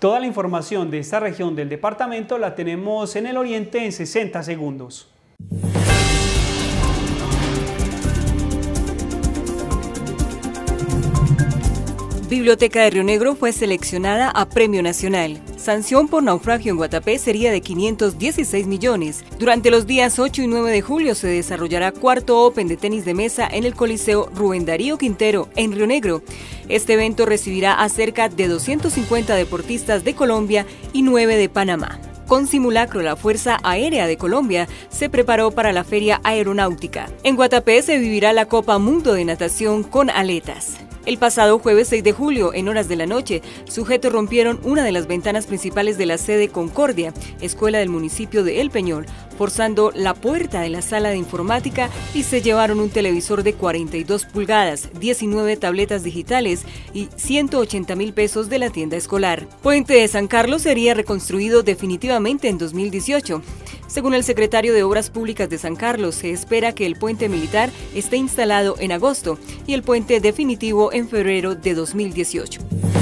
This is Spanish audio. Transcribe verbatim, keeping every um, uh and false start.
Toda la información de esta región del departamento la tenemos en el Oriente en sesenta segundos. Biblioteca de Río Negro fue seleccionada a Premio Nacional. Sanción por naufragio en Guatapé sería de quinientos dieciséis millones. Durante los días ocho y nueve de julio se desarrollará cuarto Open de tenis de mesa en el Coliseo Rubén Darío Quintero, en Río Negro. Este evento recibirá a cerca de doscientos cincuenta deportistas de Colombia y nueve de Panamá. Con simulacro, la Fuerza Aérea de Colombia se preparó para la Feria Aeronáutica. En Guatapé se vivirá la Copa Mundo de Natación con aletas. El pasado jueves seis de julio, en horas de la noche, sujetos rompieron una de las ventanas principales de la sede Concordia, escuela del municipio de El Peñol, forzando la puerta de la sala de informática y se llevaron un televisor de cuarenta y dos pulgadas, diecinueve tabletas digitales y ciento ochenta mil pesos de la tienda escolar. Puente de San Carlos sería reconstruido definitivamente en dos mil dieciocho. Según el secretario de Obras Públicas de San Carlos, se espera que el puente militar esté instalado en agosto y el puente definitivo en febrero de dos mil dieciocho.